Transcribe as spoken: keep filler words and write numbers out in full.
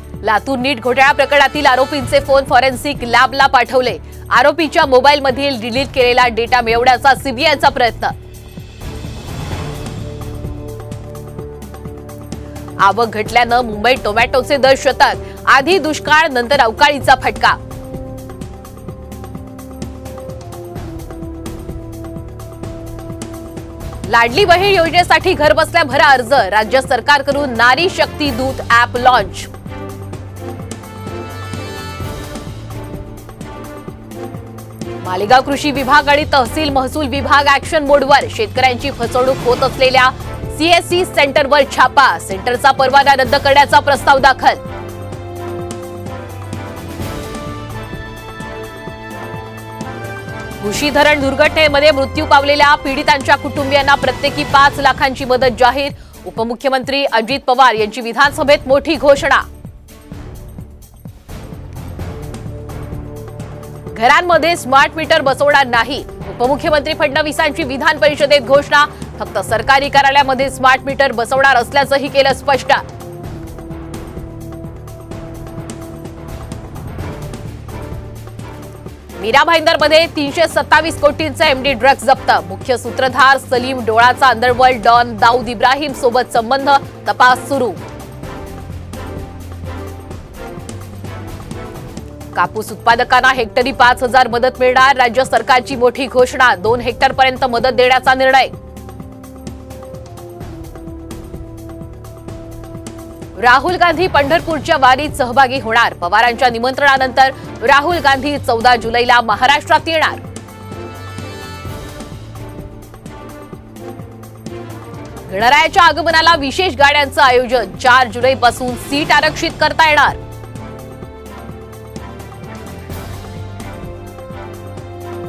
Latur NEET घोटाळा प्रकरणातील आरोपींचे phone forensic लॅबला पाठवले। आरोपीच्या मोबाईलमधील डिलीट केलेला डेटा मिळवण्याचा सीबीआयचा प्रयत्न। आवक घटल्यानं मुंबईत टोमॅटोचे दर शतक, आधी दुष्काळ नंतर अवकाळीचा फटका। लाडली बहीण योजनेसाठी घरबसल्या भरा अर्ज, राज्य सरकारकडून नारी शक्ती दूत ॲप लॉन्च। मालेगाव कृषी विभाग आणि तहसील महसूल विभाग ऍक्शन मोडवर, शेतकऱ्यांची फसवणूक होत असलेल्या सीएससी सेंटरवर छापा, सेंटरचा परवाना रद्द करण्याचा प्रस्ताव दाखल। भुशी धरण दुर्घटनेमध्ये मृत्यू पावलेल्या पीडितांच्या कुटुंबियांना प्रत्येकी पाच लाखांची मदत जाहीर, उपमुख्यमंत्री अजित पवार यांची विधानसभेत मोठी घोषणा। घरांमध्ये स्मार्ट मीटर बसवणार नाही, उपमुख्यमंत्री फडणवीसांची विधान परिषदेत घोषणा, फक्त सरकारी कार्यालयामध्ये स्मार्ट मीटर बसवणार असल्याचंही केलं स्पष्ट। मीरा भाईंदरमध्ये तीनशे सत्तावीस कोटींचा एमडी ड्रग्ज जप्त, मुख्य सूत्रधार सलीम डोळाचा अंडरवर्ल्ड डॉन दाऊद इब्राहिम सोबत संबंध, तपास सुरू। कापूस उत्पादकांना हेक्टरी पाच हजार मदत मिळणार, राज्य सरकारची मोठी घोषणा, दोन हेक्टरपर्यंत मदत देण्याचा निर्णय। राहुल गांधी पंढरपूरच्या वारीत सहभागी होणार, पवारांच्या निमंत्रणानंतर राहुल गांधी चौदा जुलैला महाराष्ट्रात येणार। गणरायाच्या आगमनाला विशेष गाड्यांचं आयोजन, चार जुलैपासून सीट आरक्षित करता येणार।